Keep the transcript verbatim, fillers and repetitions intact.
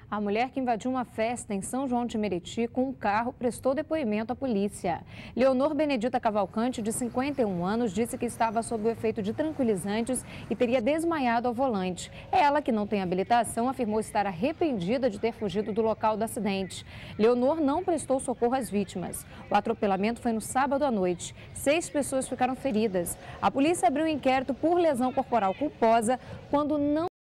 A mulher que invadiu uma festa em São João de Meriti com um carro prestou depoimento à polícia. Leonor Benedita Cavalcanti, de cinquenta e um anos, disse que estava sob o efeito de tranquilizantes e teria desmaiado ao volante. Ela, que não tem habilitação, afirmou estar arrependida de ter fugido do local do acidente. Leonor não prestou socorro às vítimas. O atropelamento foi no sábado à noite. Seis pessoas ficaram feridas. A polícia abriu um inquérito por lesão corporal culposa quando não